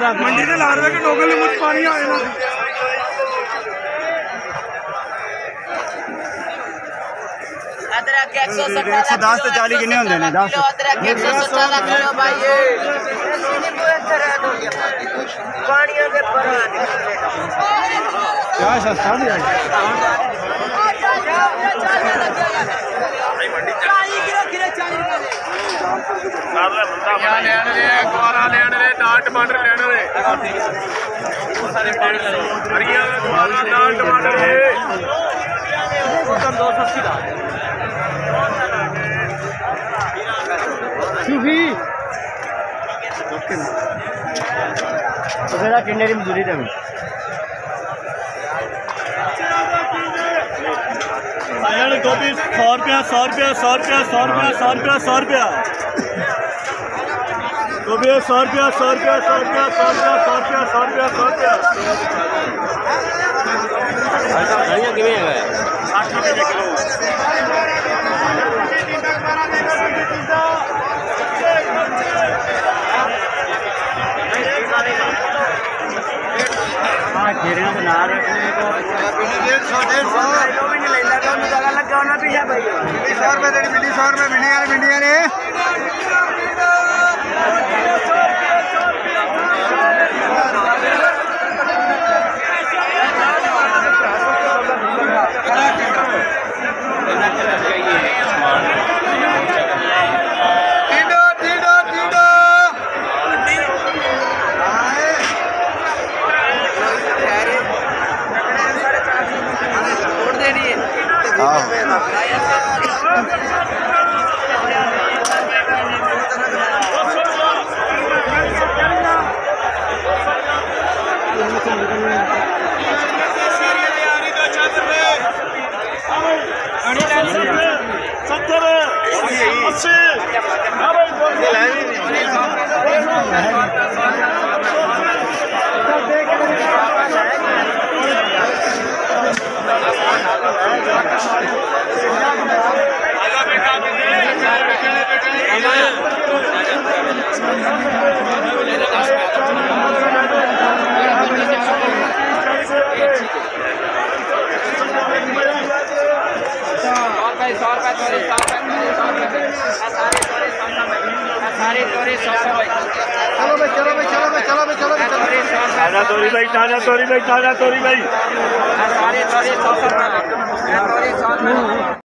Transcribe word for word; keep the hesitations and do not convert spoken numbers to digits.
मंडी से ला रहे कि डोगल में कुछ पानी आए ना एक सौ दस तो चालीस किन्ने होंगे ने दस एक सौ सत्तर किलो भाई क्या सस्ता भी है टमाटर दो सौ अस्सी तो फिर टिंडे की मजदूरी देवी गोभी सौ रुपया सौ रुपया सौ रुपया सौ रुपया सौ रुपया सौ रुपया गोभी सौ रुपया सौ रुपया सौ रुपया सौ रुपया सौ रुपया सौ रुपया सौ रुपया साठ रुपये किलो घेरे बना रहे सौ डेढ़ सौ सौ रुपये भिंडी सौ रुपये भिंडिया ने भिंडिया ने सत्तर अस्सी चलो भाई चलो भाई चलो भाई चलो भाई चलो भाई ताजा तोरी भाई ताजा तोरी भाई ताजा तोरी भाई सारे